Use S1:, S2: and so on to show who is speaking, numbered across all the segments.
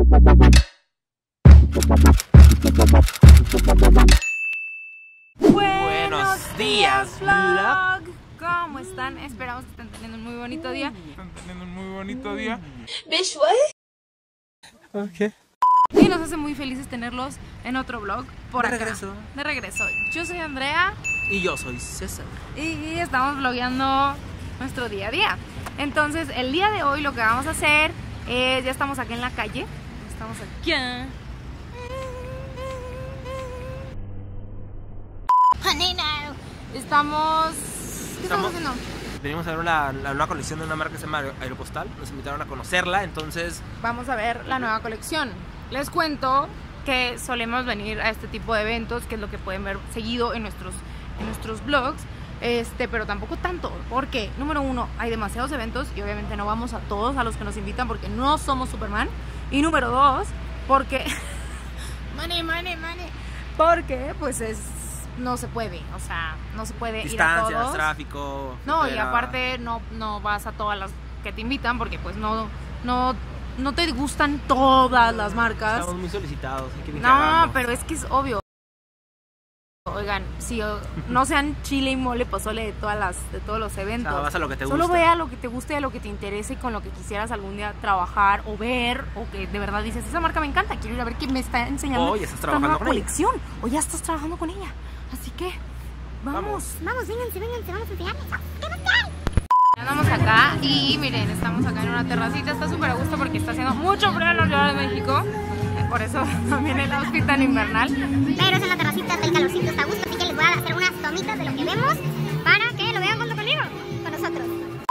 S1: Buenos días, vlog. ¿Cómo están? Esperamos que estén teniendo un muy bonito día.
S2: Bitch, what?
S1: Okay. Y nos hace muy felices tenerlos en otro vlog por acá. De regreso. Yo soy Andrea.
S3: Y yo soy César.
S1: Y estamos vlogueando nuestro día a día. Entonces, el día de hoy lo que vamos a hacer es... Ya estamos aquí en la calle. Estamos aquí. Estamos... ¿Qué estamos haciendo?
S3: Venimos a ver la nueva colección de una marca que se llama Aeropostal. Nos invitaron a conocerla, entonces...
S1: Vamos a ver la nueva colección. Les cuento que solemos venir a este tipo de eventos, que es lo que pueden ver seguido en nuestros vlogs. Pero tampoco tanto, porque número uno, hay demasiados eventos y obviamente no vamos a todos a los que nos invitan porque no somos Superman. Y número dos, porque... money. Porque pues no se puede, o sea, no se puede ir a todos.
S3: Tráfico.
S1: No, y aparte no vas a todas las que te invitan porque pues no te gustan todas las marcas.
S3: Estamos muy solicitados.
S1: No, pero es que es obvio. Oigan, si no sean chile y mole pozole de todos los eventos.
S3: O sea, vas a lo que te
S1: Solo
S3: gusta.
S1: ve a lo que te guste, a lo que te interese y con lo que quisieras algún día trabajar o ver, o que de verdad dices, esa marca me encanta, quiero ir a ver qué me está enseñando.
S3: O ya estás trabajando con
S1: colección, o ya estás trabajando con ella. Así que vamos, vénganse, vamos a enseñarles. Ya andamos acá y miren, estamos acá en una terracita, está súper a gusto porque está haciendo mucho frío en la Ciudad de México. Por eso también el outfit tan invernal.
S2: Pero es en la terracita, está el calorcito, está a gusto, así que les voy a hacer unas tomitas de lo que vemos para que lo vean junto conmigo, con nosotros.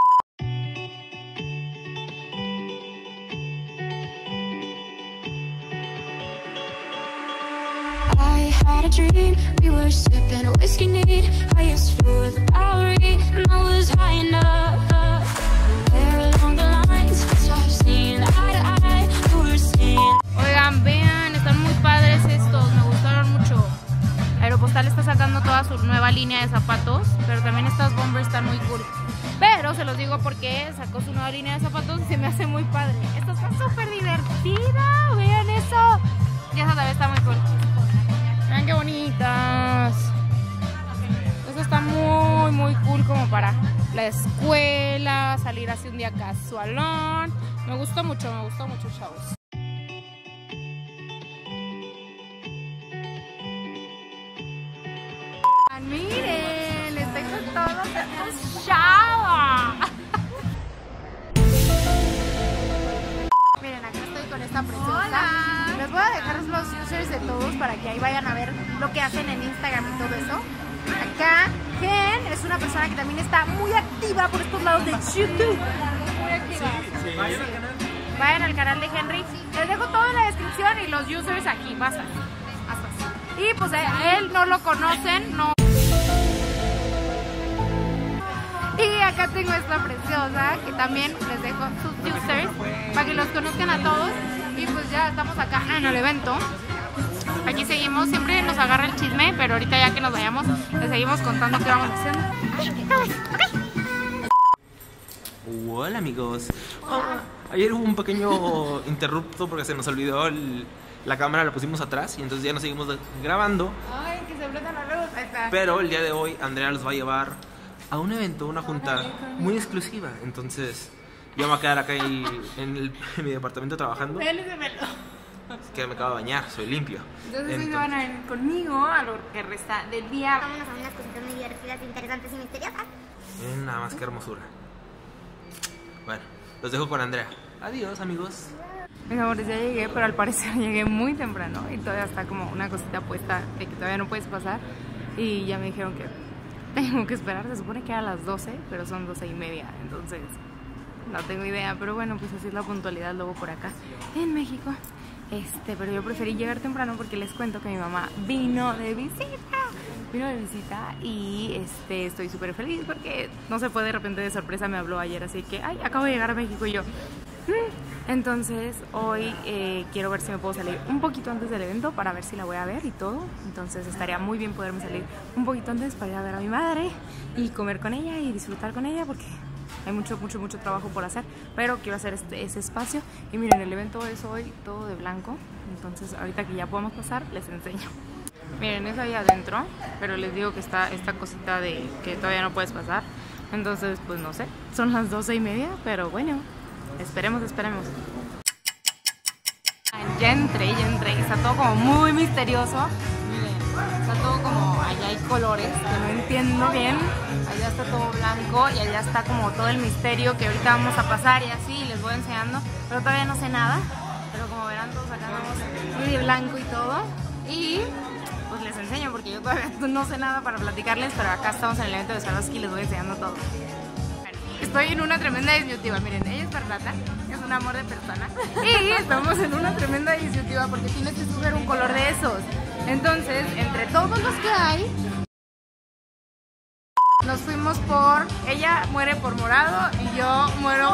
S4: I had a dream, we were sipping a whiskey neat. I used to with the Bowery, and I was high enough. There along the lines, so I've seen eye to eye, we were seeing.
S1: Oigan, vean, están muy padres estos, me gustaron mucho. Aeropostal está sacando toda su nueva línea de zapatos, pero también estas Bombers están muy cool. Pero se los digo porque sacó su nueva línea de zapatos y se me hace muy padre. Esta está súper divertida, vean eso. Y esa también está muy cool. Vean qué bonitas. Esta está muy cool como para la escuela, salir así un día casualón. Me gustó mucho, chavos. Miren, les tengo todos estos chava. Miren, acá estoy con esta preciosa. Hola. Les voy a dejar los users de todos para que ahí vayan a ver lo que hacen en Instagram y todo eso. Acá, Gen es una persona que también está muy activa por estos lados de YouTube. Muy activa. Sí. Vayan al canal de Henry. Les dejo todo en la descripción y los users aquí. Basta. Y pues a él no lo conocen, no. Y acá tengo esta preciosa que también les dejo sus users para que los conozcan a todos. Y pues ya estamos acá en el evento. Aquí seguimos, siempre nos agarra el chisme, pero ahorita ya que nos vayamos les seguimos contando qué vamos haciendo.
S3: Hola amigos. Ayer hubo un pequeño interrupto porque se nos olvidó la cámara, la pusimos atrás y entonces ya nos seguimos grabando.
S1: Ay, que se prenda la luz. Ahí está.
S3: Pero el día de hoy Andrea los va a llevar a un evento, una junta muy exclusiva. Entonces yo me voy a quedar acá en mi departamento trabajando. Es que me acabo de bañar, soy limpio.
S1: Entonces hoy se van a ir conmigo a lo que resta del día.
S2: Vámonos a unas cositas muy divertidas, interesantes y misteriosas.
S3: Miren nada más que hermosura. Bueno, los dejo con Andrea. Adiós amigos.
S1: Mis amores, ya llegué, pero al parecer llegué muy temprano y todavía está como una cosita puesta de que todavía no puedes pasar. Y ya me dijeron que tengo que esperar, se supone que era a las 12, pero son 12:30, entonces no tengo idea. Pero bueno, pues así es la puntualidad luego por acá en México. Pero yo preferí llegar temprano porque les cuento que mi mamá vino de visita y estoy súper feliz porque no se fue de repente de sorpresa, me habló ayer, así que ay, acabo de llegar a México y yo entonces hoy quiero ver si me puedo salir un poquito antes del evento para ver si la voy a ver y todo. Entonces estaría muy bien poderme salir un poquito antes para ir a ver a mi madre y comer con ella y disfrutar con ella porque hay mucho trabajo por hacer, pero quiero hacer ese espacio. Y miren, el evento es hoy todo de blanco, entonces ahorita que ya podemos pasar les enseño. Miren, es ahí adentro, pero les digo que está esta cosita de que todavía no puedes pasar. Entonces, pues no sé, son las 12:30, pero bueno, esperemos. Ya entré, está todo como muy misterioso. Miren, está todo como, allá hay colores que no entiendo bien. Allá está todo blanco y allá está como todo el misterio que ahorita vamos a pasar y así, les voy enseñando. Pero todavía no sé nada, pero como verán todos acá andamos muy de blanco y todo. Y pues les enseño porque yo todavía no sé nada para platicarles, pero acá estamos en el evento de Swarovski y les voy enseñando todo. Estoy en una tremenda disyuntiva, miren, ella es Fernanda, es un amor de persona y estamos en una tremenda disyuntiva porque tienes que escoger un color de esos. Entonces, entre todos los que hay, nos fuimos por, ella muere por morado y yo muero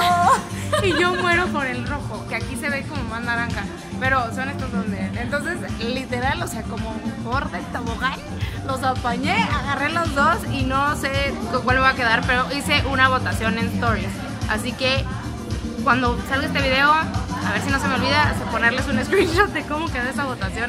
S1: por el rojo, que aquí se ve como más naranja, pero son estos donde, entonces literal, o sea, como mejor del tobogán, los apañé, agarré los dos y no sé con cuál me va a quedar, pero hice una votación en Stories, así que cuando salga este video, a ver si no se me olvida, ponerles un screenshot de cómo quedó esa votación.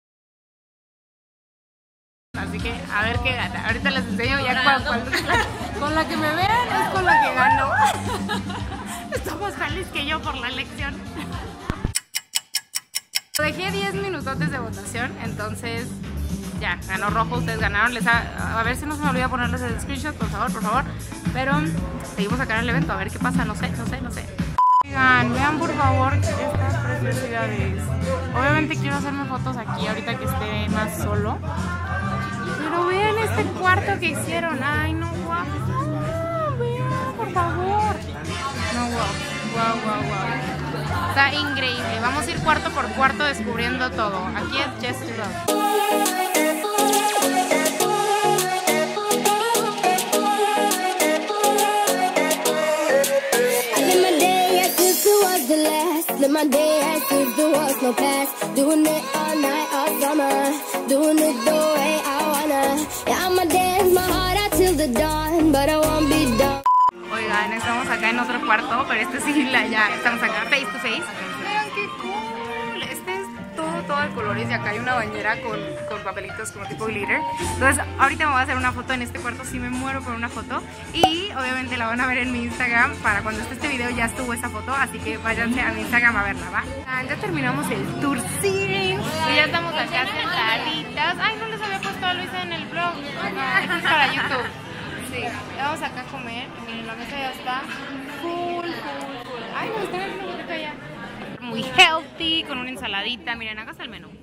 S1: Así que a ver qué gana. Ahorita les enseño ya con la que me vean es con la que gano. Estoy más feliz que yo por la elección. Dejé 10 minutotes de votación, entonces ya, ganó rojo, ustedes ganaron. A ver si no se me olvida ponerles el screenshot, por favor. Pero seguimos acá en el evento, a ver qué pasa, no sé. Oigan, vean por favor estas preciosidades. Obviamente quiero hacerme fotos aquí ahorita que esté más solo. Pero vean este cuarto que hicieron. Ay, no, guau. Vean, por favor. No, guau. Está increíble. Vamos a ir cuarto por cuarto descubriendo todo. Aquí es Just to Love.
S4: Live my day as if there was no past. Doing it all night, all summer. Doing it the way I wanna. Yeah, I'ma dance my heart out till the dawn, but I won't be done.
S1: Oigan, estamos acá en otro cuarto, pero este sí, ya estamos acá face to face. Vean qué cool. Este es todo de colores y acá hay una bañera con papelitos como tipo glitter. Entonces ahorita me voy a hacer una foto en este cuarto, sí me muero por una foto. Y obviamente la van a ver en mi Instagram. Para cuando esté este video ya estuvo esa foto, así que váyanse a mi Instagram a verla, ¿va? Ya terminamos el tour y ya estamos acá sentaditas. Ay, no les había puesto, lo hice en el vlog. No, esto es para YouTube. Sí, vamos acá a comer. Miren, la mesa ya está full. Ay, me está viendo un poquito allá. Muy healthy, con una ensaladita. Miren, acá está el menú.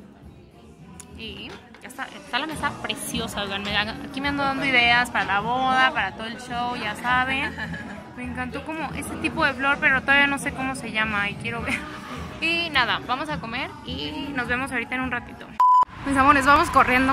S1: Y ya está la mesa preciosa. Oigan, aquí me ando dando ideas para la boda, para todo el show, ya saben. Me encantó como ese tipo de flor, pero todavía no sé cómo se llama y quiero ver. Y nada, vamos a comer y nos vemos ahorita en un ratito. Mis amores, vamos corriendo.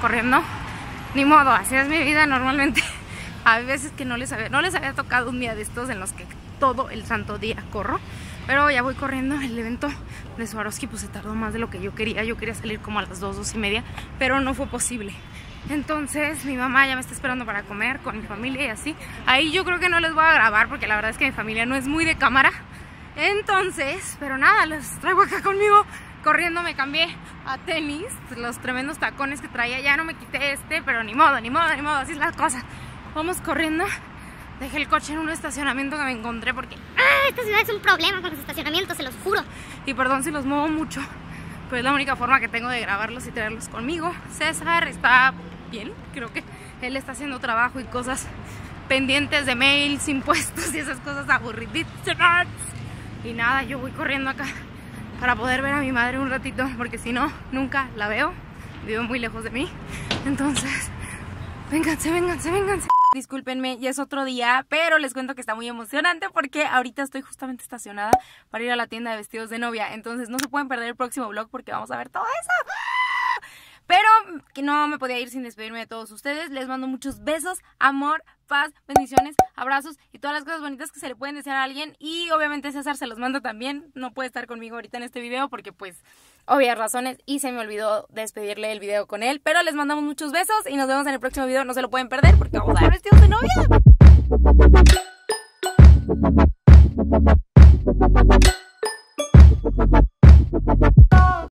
S1: Ni modo, así es mi vida normalmente. A veces que no les había tocado un día de estos en los que todo el santo día corro. Pero ya voy corriendo. El evento de Swarovski pues se tardó más de lo que yo quería. Yo quería salir como a las 2:30, pero no fue posible. Entonces mi mamá ya me está esperando para comer con mi familia y así. Ahí yo creo que no les voy a grabar porque la verdad es que mi familia no es muy de cámara. Entonces, pero nada, los traigo acá conmigo. Corriendo me cambié a tenis. Los tremendos tacones que traía, ya no me quité pero ni modo, así es la cosa. Vamos corriendo. Dejé el coche en un estacionamiento que me encontré porque
S2: esta ciudad es un problema con los estacionamientos, se los juro.
S1: Y perdón si los muevo mucho, pero es la única forma que tengo de grabarlos y traerlos conmigo. César está bien, creo que él está haciendo trabajo y cosas pendientes de mails, impuestos y esas cosas aburriditas. Y nada, yo voy corriendo acá para poder ver a mi madre un ratito, porque si no, nunca la veo. Vive muy lejos de mí. Entonces, vénganse. Discúlpenme, ya es otro día, pero les cuento que está muy emocionante porque ahorita estoy justamente estacionada para ir a la tienda de vestidos de novia. Entonces no se pueden perder el próximo vlog porque vamos a ver todo eso. Pero que no me podía ir sin despedirme de todos ustedes. Les mando muchos besos, amor, paz, bendiciones, abrazos y todas las cosas bonitas que se le pueden desear a alguien. Y obviamente César se los mando también. No puede estar conmigo ahorita en este video porque pues obvias razones y se me olvidó despedirle el video con él. Pero les mandamos muchos besos y nos vemos en el próximo video. No se lo pueden perder porque vamos a ver vestidos de novia.
S2: Bye.